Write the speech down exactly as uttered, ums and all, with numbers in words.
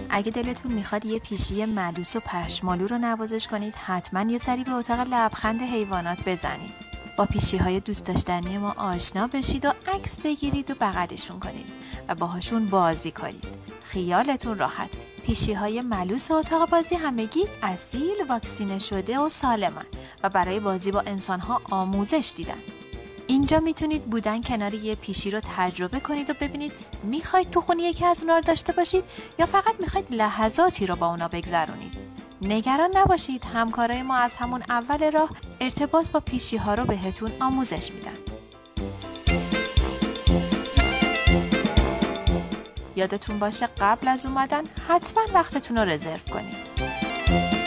اگه دلتون میخواد یه پیشی ملوس و پشمالو رو نوازش کنید، حتما یه سری به اتاق لبخند حیوانات بزنید. با پیشی‌های دوست داشتنی ما آشنا بشید و عکس بگیرید و بغلشون کنید و باهاشون بازی کنید. خیالتون راحت. پیشی‌های ملوس اتاق بازی همگی اصیل، واکسینه شده و سالمن و برای بازی با انسان‌ها آموزش دیدن. اینجا میتونید بودن کنار یه پیشی رو تجربه کنید و ببینید میخواید تو خونه یکی از اونا رو داشته باشید یا فقط میخواید لحظاتی رو با اونا بگذرونید. نگران نباشید، همکارای ما از همون اول راه ارتباط با پیشی ها رو بهتون آموزش میدن. یادتون باشه قبل از اومدن حتما وقتتون رو رزرو کنید.